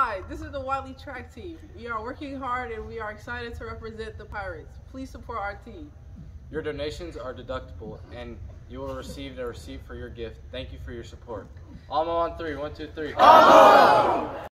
Hi, this is the Wylie Track team. We are working hard and we are excited to represent the Pirates. Please support our team. Your donations are deductible and you will receive a receipt for your gift. Thank you for your support. Almo on 3. 1, 2, 3.